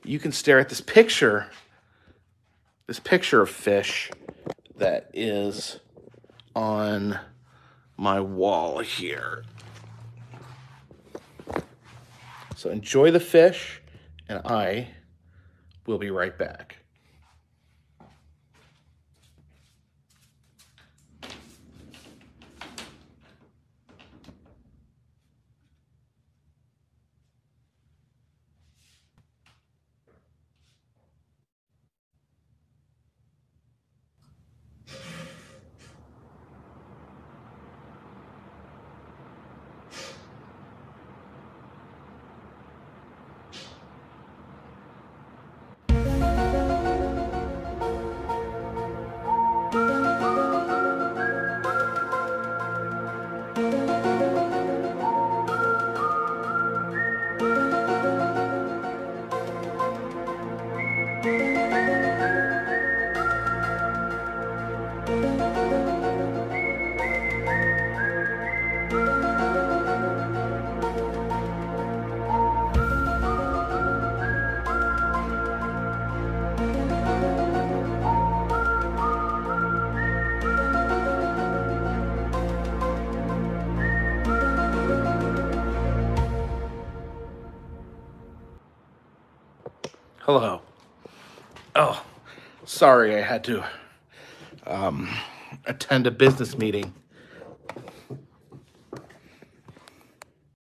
you can stare at this picture of fish that is on my wall here. So enjoy the fish, and I will be right back. Hello. Oh, sorry I had to attend a business meeting.